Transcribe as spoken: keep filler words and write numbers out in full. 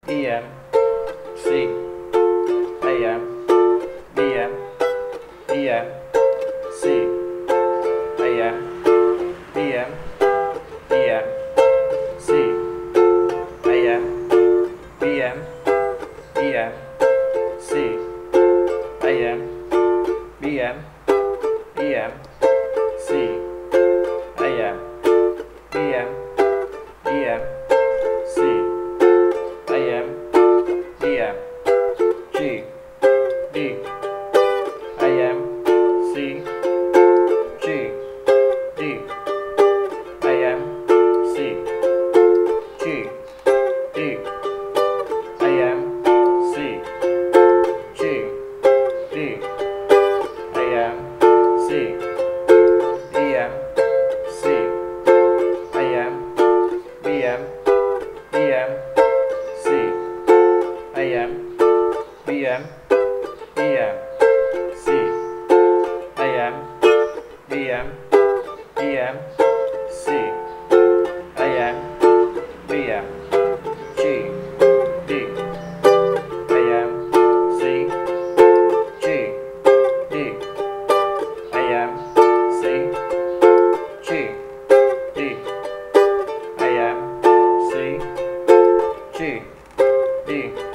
E M C A M B M E M C A M B M E M C A M B M E M C A M B M E M C A M B M E M C A M B M G D A M C G D A M C G D A M C G D A M C E M C A M B M E M C A M B M E M C A M B M E M C A M B M G D A M C G D A M C G D A M C G D